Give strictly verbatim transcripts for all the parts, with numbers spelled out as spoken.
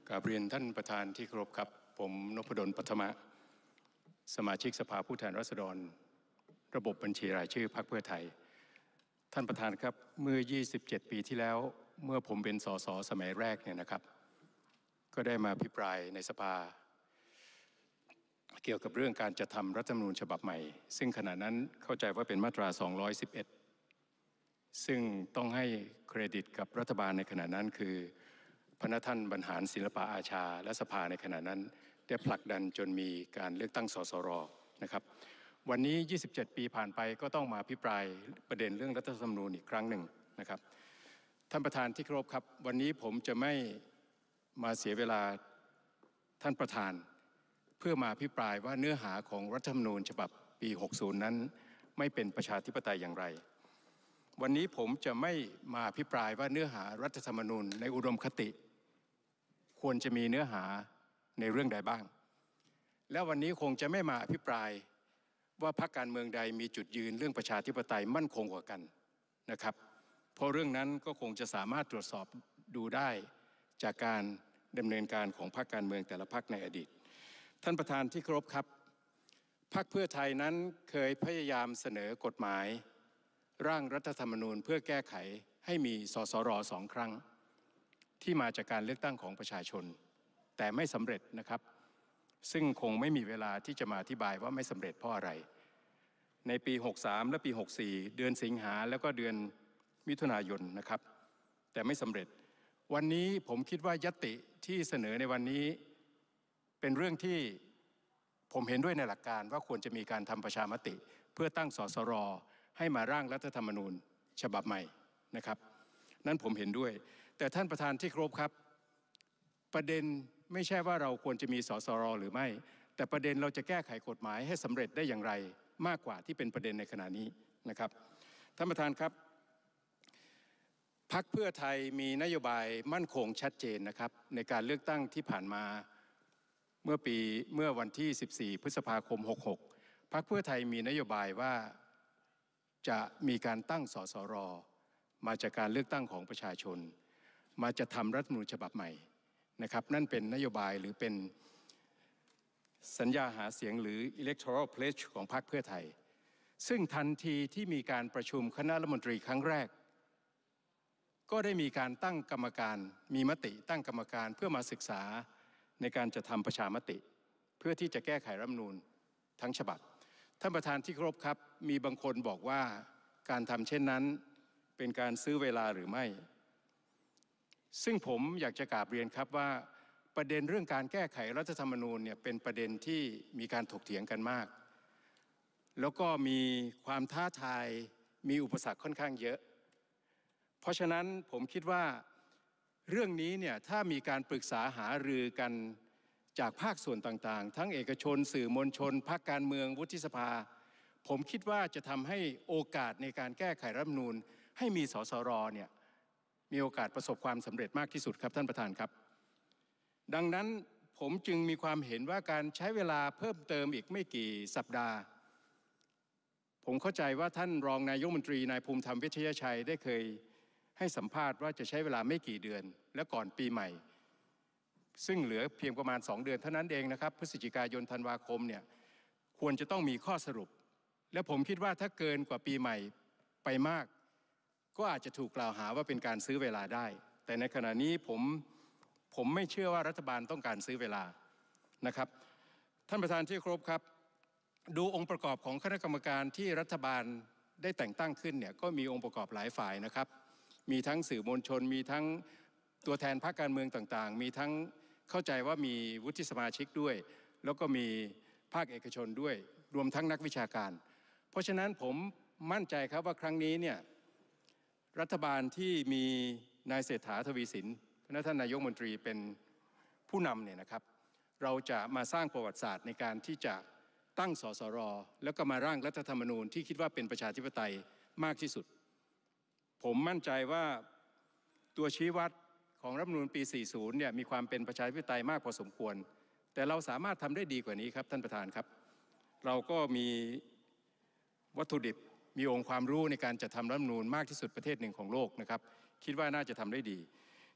กราบเรียนท่านประธานที่เคารพครับผมนพดลปัทมะสมาชิกสภาผู้แทนราษฎรระบบบัญชีรายชื่อพรรคเพื่อไทยท่านประธานครับเมื่อยี่สิบเจ็ดปีที่แล้วเมื่อผมเป็นสสสมัยแรกเนี่ยนะครับก็ได้มาอภิปรายในสภาเกี่ยวกับเรื่องการจะทำรัฐธรรมนูญฉบับใหม่ซึ่งขณะนั้นเข้าใจว่าเป็นมาตราสองร้อยสิบเอ็ดซึ่งต้องให้เครดิตกับรัฐบาลในขณะนั้นคือพระท่านบรรหารศิลปะอาชาและสภาในขณะนั้นได้ผลักดันจนมีการเลือกตั้งสสรนะครับวันนี้ยี่สิบเจ็ดปีผ่านไปก็ต้องมาอภิปรายประเด็นเรื่องรัฐธรรมนูญอีกครั้งหนึ่งนะครับท่านประธานที่เคารพครับวันนี้ผมจะไม่มาเสียเวลาท่านประธานเพื่อมาอภิปรายว่าเนื้อหาของรัฐธรรมนูญฉบับปีหกสิบนั้นไม่เป็นประชาธิปไตยอย่างไรวันนี้ผมจะไม่มาอภิปรายว่าเนื้อหารัฐธรรมนูญในอุดมคติควรจะมีเนื้อหาในเรื่องใดบ้างและวันนี้คงจะไม่มาอภิปรายว่าพรรคการเมืองใดมีจุดยืนเรื่องประชาธิปไตยมั่นคงกว่ากันนะครับเพราะเรื่องนั้นก็คงจะสามารถตรวจสอบดูได้จากการดำเนินการของพรรคการเมืองแต่ละพรรคในอดีตท่านประธานที่เคารพครับพรรคเพื่อไทยนั้นเคยพยายามเสนอกฎหมายร่างรัฐธรรมนูญเพื่อแก้ไขให้มีสสรสองครั้งที่มาจากการเลือกตั้งของประชาชนแต่ไม่สำเร็จนะครับซึ่งคงไม่มีเวลาที่จะมาอธิบายว่าไม่สำเร็จเพราะอะไรในปีหกสามและปีหกสี่เดือนสิงหาแล้วก็เดือนมิถุนายนนะครับแต่ไม่สำเร็จวันนี้ผมคิดว่าญัตติที่เสนอในวันนี้เป็นเรื่องที่ผมเห็นด้วยในหลักการว่าควรจะมีการทำประชามติเพื่อตั้งสสรให้มาร่างรัฐธรรมนูญฉบับใหม่นะครับนั้นผมเห็นด้วยแต่ท่านประธานที่เคารพครับประเด็นไม่ใช่ว่าเราควรจะมีสสรหรือไม่แต่ประเด็นเราจะแก้ไขกฎหมายให้สำเร็จได้อย่างไรมากกว่าที่เป็นประเด็นในขณะนี้นะครับท่านประธานครับพรรคเพื่อไทยมีนโยบายมั่นคงชัดเจนนะครับในการเลือกตั้งที่ผ่านมาเมื่อปีเมื่อวันที่สิบสี่พฤษภาคมหกหกพรรคเพื่อไทยมีนโยบายว่าจะมีการตั้งสสรมาจากการเลือกตั้งของประชาชนมาจะทำรัฐธรรมนูญฉบับใหม่นะครับนั่นเป็นนโยบายหรือเป็นสัญญาหาเสียงหรือ electoral pledge ของพรรคเพื่อไทยซึ่งทันทีที่มีการประชุมคณะรัฐมนตรีครั้งแรกก็ได้มีการตั้งกรรมการมีมติตั้งกรรมการเพื่อมาศึกษาในการจะทำประชามติเพื่อที่จะแก้ไขรัฐธรรมนูญทั้งฉบับท่านประธานที่เคารพครับมีบางคนบอกว่าการทำเช่นนั้นเป็นการซื้อเวลาหรือไม่ซึ่งผมอยากจะกราบเรียนครับว่าประเด็นเรื่องการแก้ไขรัฐธรรมนูญเนี่ยเป็นประเด็นที่มีการถกเถียงกันมากแล้วก็มีความท้าทายมีอุปสรรคค่อนข้างเยอะเพราะฉะนั้นผมคิดว่าเรื่องนี้เนี่ยถ้ามีการปรึกษาหารือกันจากภาคส่วนต่างๆทั้งเอกชนสื่อมวลชนพรรคการเมืองวุฒิสภาผมคิดว่าจะทำให้โอกาสในการแก้ไขรัฐธรรมนูญให้มีสสรเนี่ยมีโอกาสประสบความสำเร็จมากที่สุดครับท่านประธานครับดังนั้นผมจึงมีความเห็นว่าการใช้เวลาเพิ่มเติมอีกไม่กี่สัปดาห์ผมเข้าใจว่าท่านรองนายกรัฐมนตรีนายภูมิธรรมเวชยชัยได้เคยให้สัมภาษณ์ว่าจะใช้เวลาไม่กี่เดือนและก่อนปีใหม่ซึ่งเหลือเพียงประมาณสองเดือนเท่านั้นเองนะครับพฤศจิกายนธันวาคมเนี่ยควรจะต้องมีข้อสรุปและผมคิดว่าถ้าเกินกว่าปีใหม่ไปมากก็อาจจะถูกกล่าวหาว่าเป็นการซื้อเวลาได้แต่ในขณะนี้ผมผมไม่เชื่อว่ารัฐบาลต้องการซื้อเวลานะครับท่านประธานที่เคารพครับดูองค์ประกอบของคณะกรรมการที่รัฐบาลได้แต่งตั้งขึ้นเนี่ยก็มีองค์ประกอบหลายฝ่ายนะครับมีทั้งสื่อมวลชนมีทั้งตัวแทนพรรคการเมืองต่างๆมีทั้งเข้าใจว่ามีวุฒิสมาชิกด้วยแล้วก็มีภาคเอกชนด้วยรวมทั้งนักวิชาการเพราะฉะนั้นผมมั่นใจครับว่าครั้งนี้เนี่ยรัฐบาลที่มีนายเศรษฐาทวีสินท่านนายกรัฐมนตรีเป็นผู้นำเนี่ยนะครับเราจะมาสร้างประวัติศาสตร์ในการที่จะตั้งสสรแล้วก็มาร่างรัฐธรรมนูญที่คิดว่าเป็นประชาธิปไตยมากที่สุดผมมั่นใจว่าตัวชี้วัดของรัฐธรรมนูญปีสี่สิบเนี่ยมีความเป็นประชาธิปไตยมากพอสมควรแต่เราสามารถทำได้ดีกว่านี้ครับท่านประธานครับเราก็มีวัตถุดิบมีองค์ความรู้ในการจัดทำรัฐธรรมนูญมากที่สุดประเทศหนึ่งของโลกนะครับคิดว่าน่าจะทำได้ดี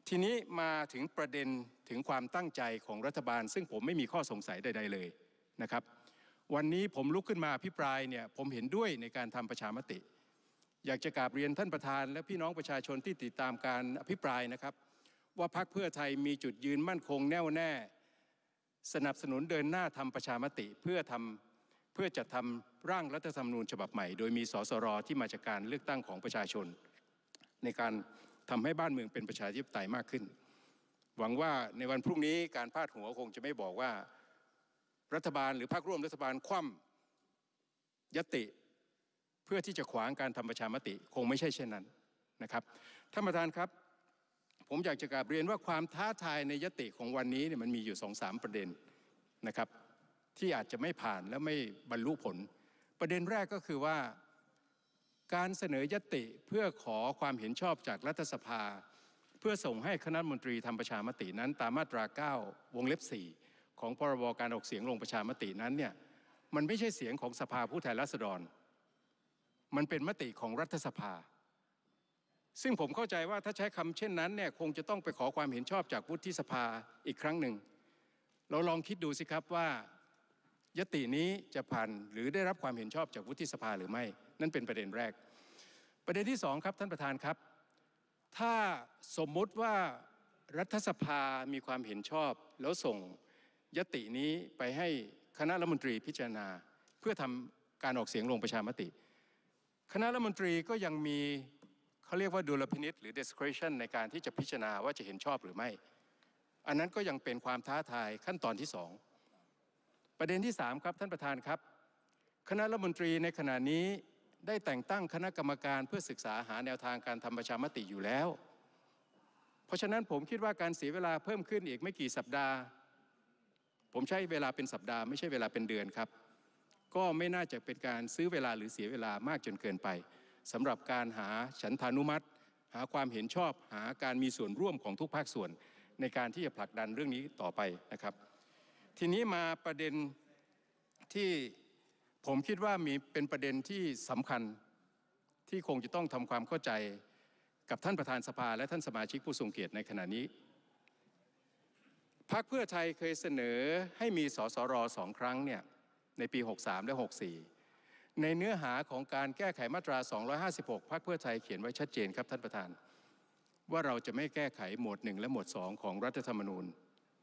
ทีนี้มาถึงประเด็นถึงความตั้งใจของรัฐบาลซึ่งผมไม่มีข้อสงสัยใดๆเลยนะครับวันนี้ผมลุกขึ้นมาอภิปรายเนี่ยผมเห็นด้วยในการทำประชามติอยากจะกราบเรียนท่านประธานและพี่น้องประชาชนที่ติดตามการอภิปรายนะครับว่าพรรคเพื่อไทยมีจุดยืนมั่นคงแน่วแน่สนับสนุนเดินหน้าทำประชามติเพื่อทำเพื่อจัดทำร่างรัฐธรรมนูญฉบับใหม่โดยมีสสรที่มาจากการเลือกตั้งของประชาชนในการทำให้บ้านเมืองเป็นประชาธิปไตยมากขึ้นหวังว่าในวันพรุ่งนี้การพาดหัวคงจะไม่บอกว่ารัฐบาลหรือพรรคร่วมรัฐบาลคว่ำยติเพื่อที่จะขวางการทำประชามติคงไม่ใช่เช่นนั้นนะครับท่านประธานครับผมอยากจะกราบเรียนว่าความท้าทายในยติของวันนี้เนี่ยมันมีอยู่ สองสาม ประเด็นนะครับที่อาจจะไม่ผ่านและไม่บรรลุผลประเด็นแรกก็คือว่าการเสนอยติเพื่อขอความเห็นชอบจากรัฐสภาเพื่อส่งให้คณะรัฐมนตรีทำประชามตินั้นตามมาตราเก้าวงเล็บสี่ของพรบการออกเสียงลงประชามตินั้นเนี่ยมันไม่ใช่เสียงของสภาผู้แทนราษฎรมันเป็นมติของรัฐสภาซึ่งผมเข้าใจว่าถ้าใช้คำเช่นนั้นเนี่ยคงจะต้องไปขอความเห็นชอบจากวุฒิสภาอีกครั้งหนึ่งเราลองคิดดูสิครับว่ายตินี้จะผ่านหรือได้รับความเห็นชอบจากวุฒิสภาหรือไม่นั่นเป็นประเด็นแรกประเด็นที่สองครับท่านประธานครับถ้าสมมุติว่ารัฐสภามีความเห็นชอบแล้วส่งยตินี้ไปให้คณะรัฐมนตรีพิจารณาเพื่อทำการออกเสียงลงประชามติคณะรัฐมนตรีก็ยังมีเขาเรียกว่าดุลพินิจหรือ discretion ในการที่จะพิจารณาว่าจะเห็นชอบหรือไม่อันนั้นก็ยังเป็นความท้าทายขั้นตอนที่สองประเด็นที่สามครับท่านประธานครับคณะรัฐมนตรีในขณะนี้ได้แต่งตั้งคณะกรรมการเพื่อศึกษาหาแนวทางการทำประชามติอยู่แล้วเพราะฉะนั้นผมคิดว่าการเสียเวลาเพิ่มขึ้นอีกไม่กี่สัปดาห์ผมใช้เวลาเป็นสัปดาห์ไม่ใช่เวลาเป็นเดือนครับก็ไม่น่าจะเป็นการซื้อเวลาหรือเสียเวลามากจนเกินไปสำหรับการหาฉันทานุมัติหาความเห็นชอบหาการมีส่วนร่วมของทุกภาคส่วนในการที่จะผลักดันเรื่องนี้ต่อไปนะครับทีนี้มาประเด็นที่ผมคิดว่ามีเป็นประเด็นที่สำคัญที่คงจะต้องทำความเข้าใจกับท่านประธานสภาและท่านสมาชิกผู้ทรงเกียรติในขณะนี้พรรคเพื่อไทยเคยเสนอให้มีสสรสองครั้งเนี่ยในปีหกสามและหกสี่ในเนื้อหาของการแก้ไขมาตราสองร้อยห้าสิบหกพรรคเพื่อไทยเขียนไว้ชัดเจนครับท่านประธานว่าเราจะไม่แก้ไขหมวดหนึ่งและหมวดสองของรัฐธรรมนูญ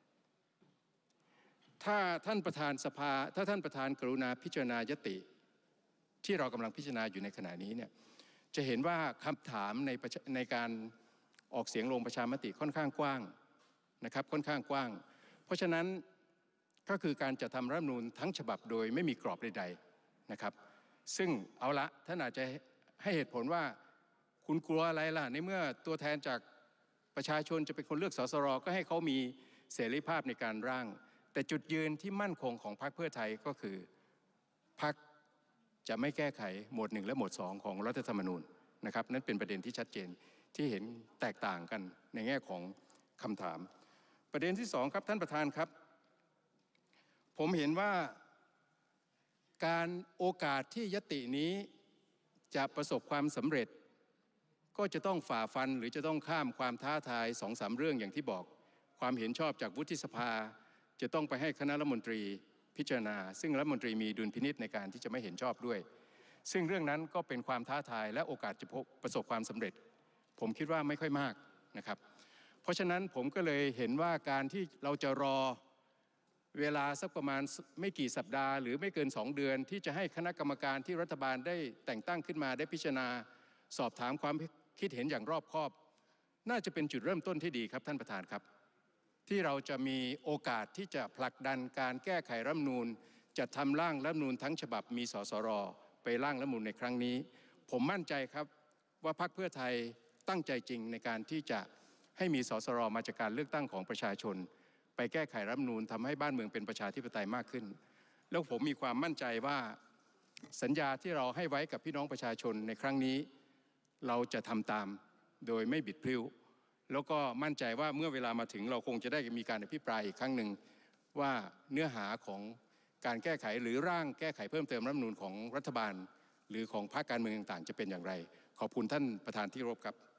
ถ้าท่านประธานสภาถ้าท่านประธานกรุณาพิจารณายติที่เรากำลังพิจารณาอยู่ในขณะนี้เนี่ยจะเห็นว่าคำถามในในการออกเสียงลงประชามติค่อนข้างกว้างนะครับค่อนข้างกว้างเพราะฉะนั้นก็คือการจะทำรัฐธรรมนูญทั้งฉบับโดยไม่มีกรอบใดๆนะครับซึ่งเอาละท่านอาจจะให้เหตุผลว่าคุณกลัวอะไรล่ะในเมื่อตัวแทนจากประชาชนจะเป็นคนเลือกสสรก็ให้เขามีเสรีภาพในการร่างแต่จุดยืนที่มั่นคงของพรรคเพื่อไทยก็คือพรรคจะไม่แก้ไขหมวดหนึ่งและหมวดสองของรัฐธรรมนูญนะครับนั่นเป็นประเด็นที่ชัดเจนที่เห็นแตกต่างกันในแง่ของคำถามประเด็นที่สองครับท่านประธานครับผมเห็นว่าการโอกาสที่ยตินี้จะประสบความสำเร็จก็จะต้องฝ่าฟันหรือจะต้องข้ามความท้าทายสองสามเรื่องอย่างที่บอกความเห็นชอบจากวุฒิสภาจะต้องไปให้คณะรัฐมนตรีพิจารณาซึ่งรัฐมนตรีมีดุลพินิจในการที่จะไม่เห็นชอบด้วยซึ่งเรื่องนั้นก็เป็นความท้าทายและโอกาสจะประสบความสำเร็จผมคิดว่าไม่ค่อยมากนะครับเพราะฉะนั้นผมก็เลยเห็นว่าการที่เราจะรอเวลาสักประมาณไม่กี่สัปดาห์หรือไม่เกินสองเดือนที่จะให้คณะกรรมการที่รัฐบาลได้แต่งตั้งขึ้นมาได้พิจารณาสอบถามความคิดเห็นอย่างรอบคอบน่าจะเป็นจุดเริ่มต้นที่ดีครับท่านประธานครับที่เราจะมีโอกาสที่จะผลักดันการแก้ไขรัฐธรรมนูญจัดทำร่างรัฐธรรมนูญทั้งฉบับมีสสรไปร่างรัฐธรรมนูญในครั้งนี้ผมมั่นใจครับว่าพรรคเพื่อไทยตั้งใจจริงในการที่จะให้มีสสรมาจากการเลือกตั้งของประชาชนไปแก้ไขรัฐธรรมนูญทำให้บ้านเมืองเป็นประชาธิปไตยมากขึ้นแล้วผมมีความมั่นใจว่าสัญญาที่เราให้ไว้กับพี่น้องประชาชนในครั้งนี้เราจะทำตามโดยไม่บิดพลิ้วแล้วก็มั่นใจว่าเมื่อเวลามาถึงเราคงจะได้มีการอภิปรายอีกครั้งหนึ่งว่าเนื้อหาของการแก้ไขหรือร่างแก้ไขเพิ่มเติมรัฐธรรมนูญของรัฐบาลหรือของพรรคการเมืองต่างๆจะเป็นอย่างไรขอบคุณท่านประธานที่เคารพครับ